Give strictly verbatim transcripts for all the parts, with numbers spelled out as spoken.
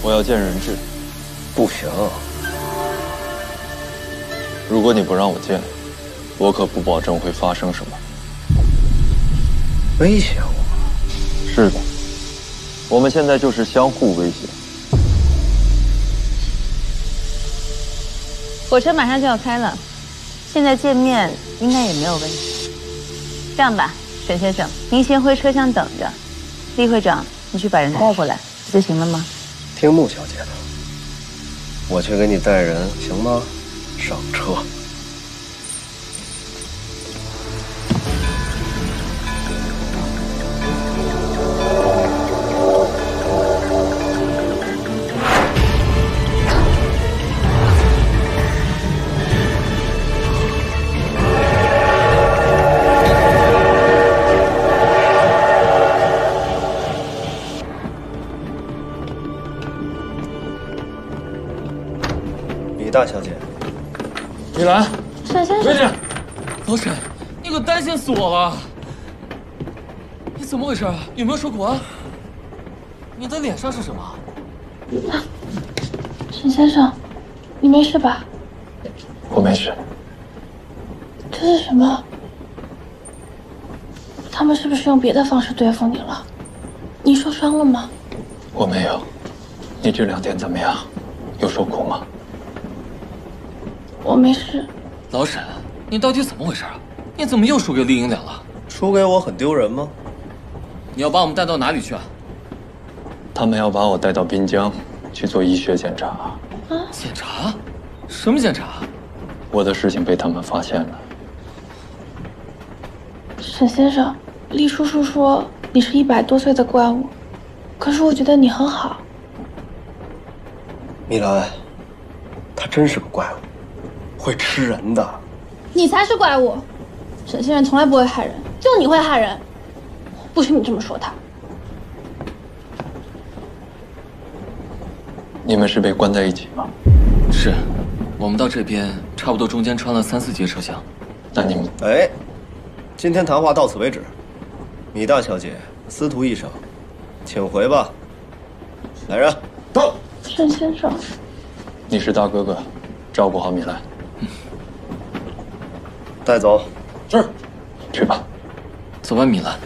我要见人质。 不行。 如果你不让我见，我可不保证会发生什么。 威胁我？ 是的，我们现在就是相互威胁。 火车马上就要开了，现在见面应该也没有问题。这样吧，沈先生，您先回车厢等着。厉会长，你去把人带过来，不就行了吗？ 听穆小姐的，我去给你带人，行吗？上车。大小姐， 米兰， 沈先生， 别这样，老沈，你可担心死我了！你怎么回事啊？有没有受苦啊？你的脸上是什么？ 啊，沈先生，你没事吧？ 我没事。 这是什么？他们是不是用别的方式对付你了？你受伤了吗？ 我没有。你这两天怎么样？有受苦吗？ 我没事。 老沈，你到底怎么回事啊？你怎么又输给厉银两了？ 输给我很丢人吗？ 你要把我们带到哪里去啊？ 他们要把我带到滨江去做医学检查。 啊？ 检查？什么检查？ 我的事情被他们发现了。 沈先生，厉叔叔说你是一百多岁的怪物，可是我觉得你很好。 米兰，他真是个怪物。会吃人的， 你才是怪物。沈先生从来不会害人，就你会害人。不许你这么说他。 你们是被关在一起吗？ 是，我们到这边差不多中间穿了三四节车厢。 那你们…… 哎，今天谈话到此为止。米大小姐，司徒医生，请回吧。来人，到。 沈先生， 你是大哥哥，照顾好米兰。 带走。 是。 去吧。 走吧，米兰。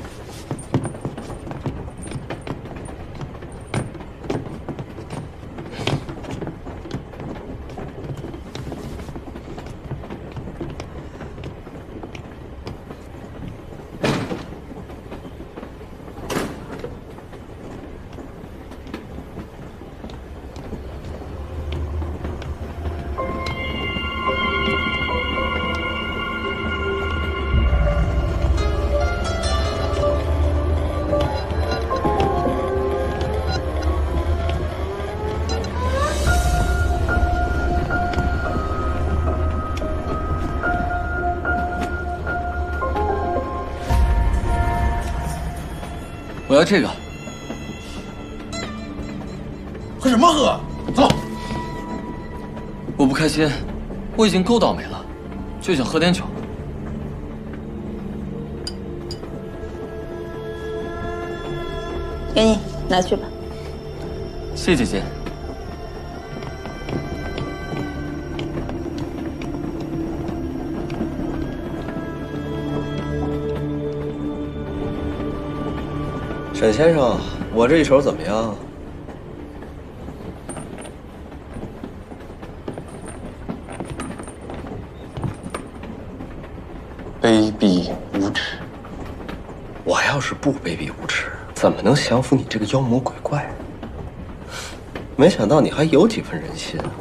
我要这个。 喝什么喝？走。 我不开心，我已经够倒霉了，就想喝点酒。 给你，拿去吧。 谢姐姐。 沈先生，我这一手怎么样？ 卑鄙无耻！ 我要是不卑鄙无耻，怎么能降服你这个妖魔鬼怪？没想到你还有几分人心啊！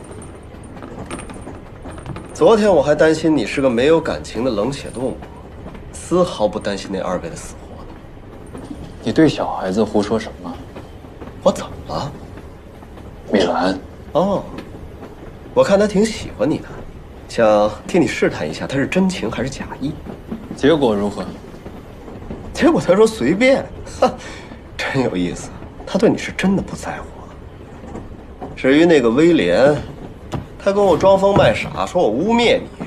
昨天我还担心你是个没有感情的冷血动物，丝毫不担心那二位的死活。 你对小孩子胡说什么？ 我怎么了？ 米兰。 哦，我看他挺喜欢你的，想替你试探一下他是真情还是假意。 结果如何？ 结果他说随便，哈，真有意思。他对你是真的不在乎。至于那个威廉，他跟我装疯卖傻，说我污蔑你。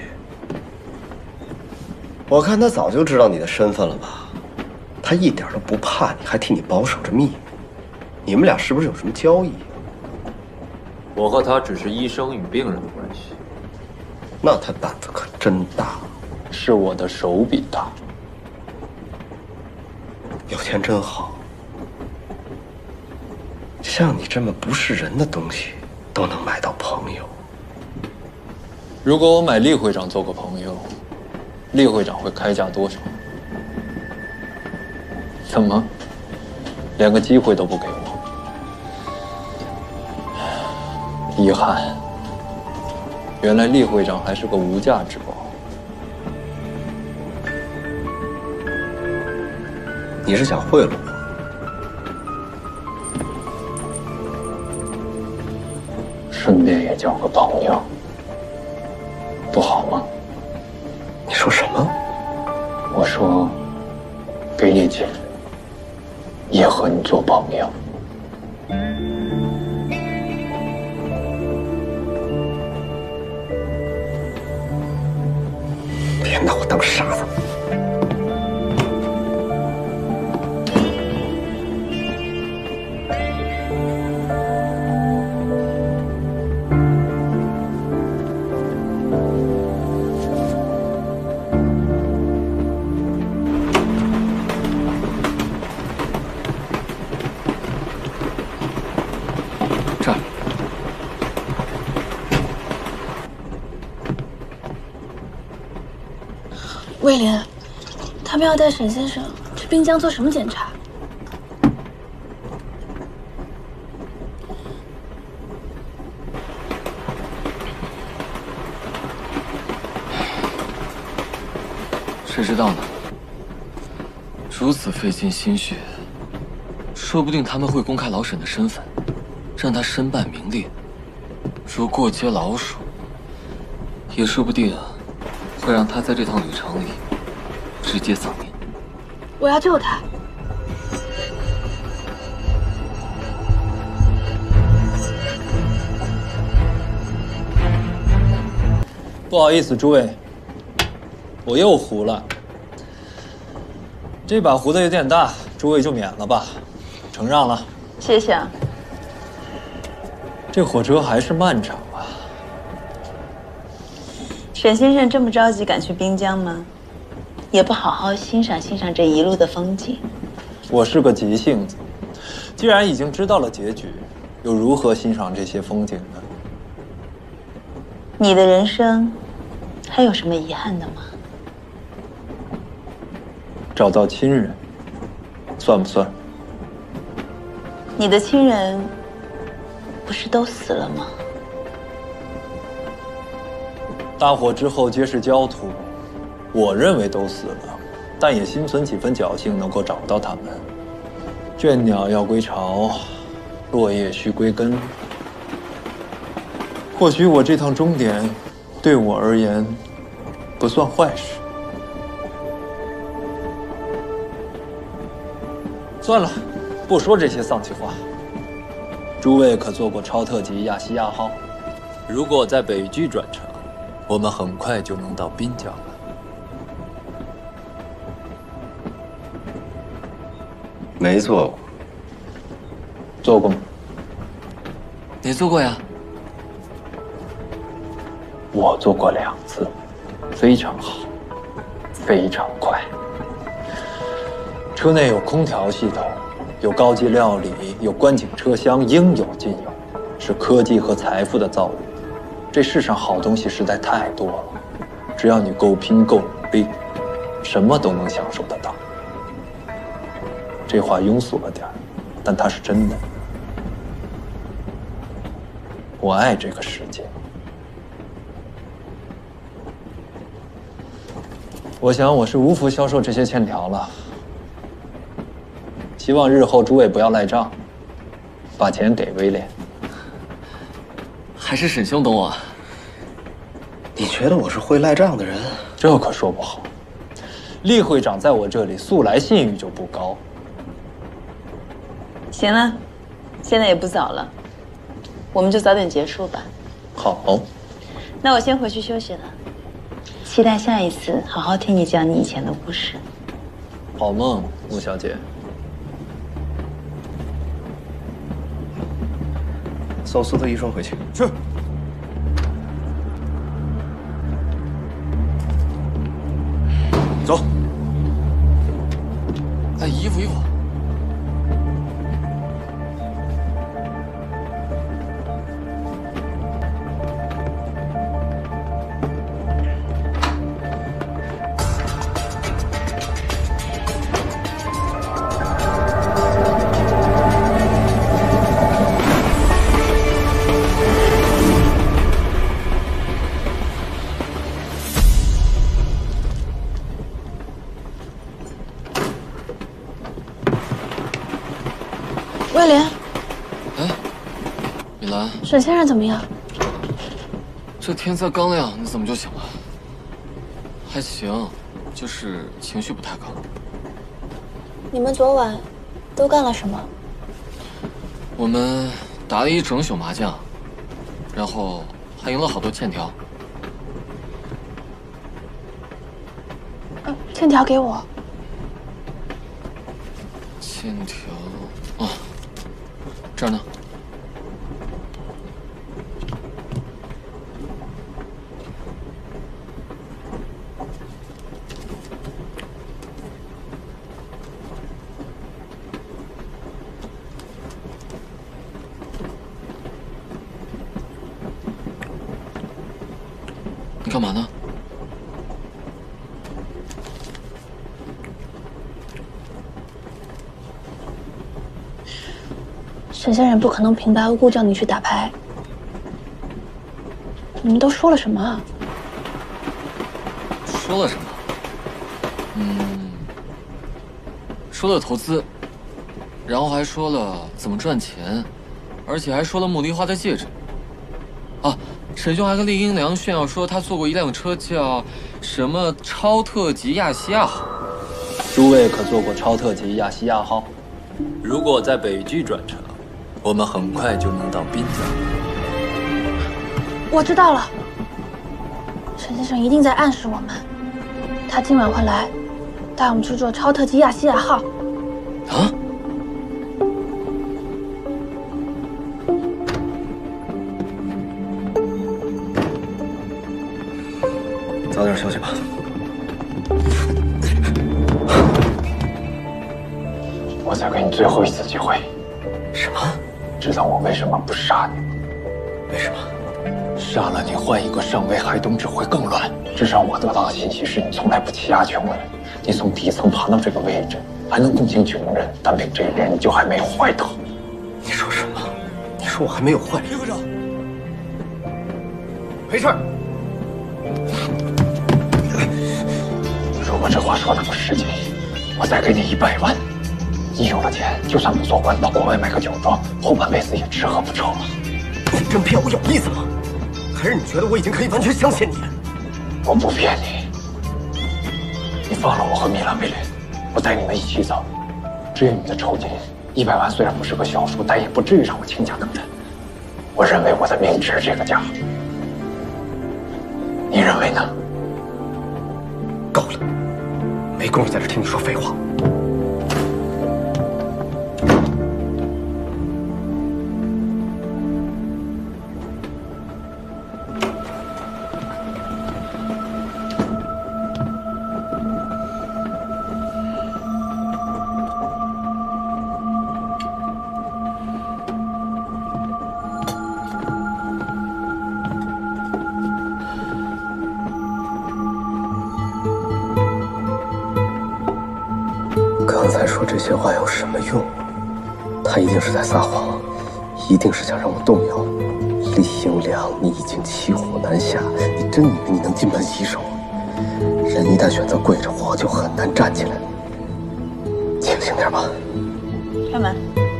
我看他早就知道你的身份了吧？他一点都不怕你，还替你保守着秘密。你们俩是不是有什么交易？ 我和他只是医生与病人的关系。 那他胆子可真大， 是我的手比大。 有钱真好，像你这么不是人的东西，都能买到朋友。 如果我买厉会长做个朋友，厉会长会开价多少？怎么，连个机会都不给我？遗憾，原来厉会长还是个无价之宝。 你是想贿赂我？ 顺便也交个朋友，不好吗？ 你说什么？ 我说，给你钱，也和你做朋友。 别拿我当傻子。 这儿。 威廉，他们要带沈先生去滨江做什么检查？ 谁知道呢？如此费尽心血，说不定他们会公开老沈的身份，让他身败名裂。如过街老鼠，也说不定会让他在这趟旅程里直接丧命。 我要救他。 不好意思，诸位，我又糊了。这把糊的有点大，诸位就免了吧，承让了。 谢谢啊。 这火车还是漫长啊。 沈先生这么着急赶去滨江吗？也不好好欣赏欣赏这一路的风景。 我是个急性子，既然已经知道了结局，又如何欣赏这些风景呢？ 你的人生还有什么遗憾的吗？ 找到亲人，算不算？ 你的亲人不是都死了吗？ 大火之后皆是焦土，我认为都死了，但也心存几分侥幸能够找到他们。倦鸟要归巢，落叶须归根。或许我这趟终点，对我而言，不算坏事。算了，不说这些丧气话。诸位可坐过超特急亚细亚号？如果在北距转乘，我们很快就能到滨江了。 没坐过。 坐过吗？ 你坐过呀？ 我坐过两次，非常好，非常快。车内有空调系统，有高级料理，有观景车厢，应有尽有，是科技和财富的造物。这世上好东西实在太多了，只要你够拼够努力，什么都能享受得到。这话庸俗了点儿，但它是真的。我爱这个世界。我想我是无福消受这些欠条了。希望日后诸位不要赖账，把钱给威廉。 还是沈兄懂我。 你觉得我是会赖账的人？ 这可说不好。厉会长在我这里素来信誉就不高。 行了，现在也不早了，我们就早点结束吧。 好， 那我先回去休息了。期待下一次好好听你讲你以前的故事。 好梦，穆小姐。 送苏特医生回去。 是。走。 哎，衣服衣服。 威廉， 哎，米兰， 沈先生怎么样？ 这天才刚亮，你怎么就醒了？还行，就是情绪不太高。 你们昨晚都干了什么？ 我们打了一整宿麻将，然后还赢了好多欠条。 嗯，欠条给我。 欠条，啊，这儿呢。 你干嘛呢？ 沈先生不可能平白无故叫你去打牌。你们都说了什么啊？ 说了什么？嗯，说了投资，然后还说了怎么赚钱，而且还说了茉莉花的戒指。啊，沈兄还跟厉英良炫耀说他坐过一辆车叫什么超特级亚细亚号。 诸位可坐过超特级亚细亚号？ 如果在北距转乘，我们很快就能到滨江。 我知道了，沈先生一定在暗示我们，他今晚会来，带我们去坐超特级亚细亚号。 啊？ 早点休息吧。 我再给你最后一次机会。 什么？ 知道我为什么不杀你吗？ 为什么？ 杀了你，换一个上尉海东只会更乱。至少我得到的信息是你从来不欺压穷人，你从底层爬到这个位置，还能共情穷人，但凭这一点你就还没有坏头。 你说什么？你说我还没有坏？ 李会长， 没事儿。 如果这话说的不实际，我再给你一百万。你有了钱，就算不做官，到国外买个酒庄，后半辈子也吃喝不愁了。 你真骗我有意思吗？还是你觉得我已经可以完全相信你？ 我不骗你。你放了我和米兰威廉，我带你们一起走。至于你的酬金，一百万虽然不是个小数，但也不至于让我倾家荡产。我认为我的命值这个价。你认为呢？ 够了，没工夫在这听你说废话。刚才说这些话有什么用？他一定是在撒谎，一定是想让我动摇。厉英良，你已经骑虎难下，你真以为你能金盆洗手？人一旦选择跪着活，就很难站起来。清醒点吧。 开门。